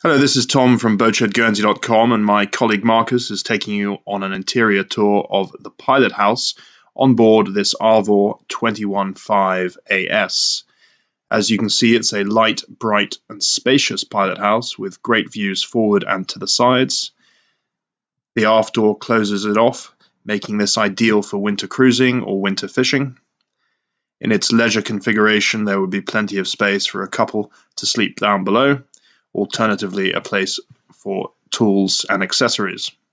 Hello, this is Tom from BoatshedGuernsey.com, and my colleague Marcus is taking you on an interior tour of the pilot house on board this Arvor 215 AS. As you can see, it's a light, bright and spacious pilot house with great views forward and to the sides. The aft door closes it off, making this ideal for winter cruising or winter fishing. In its leisure configuration, there would be plenty of space for a couple to sleep down below, alternatively a place for tools and accessories.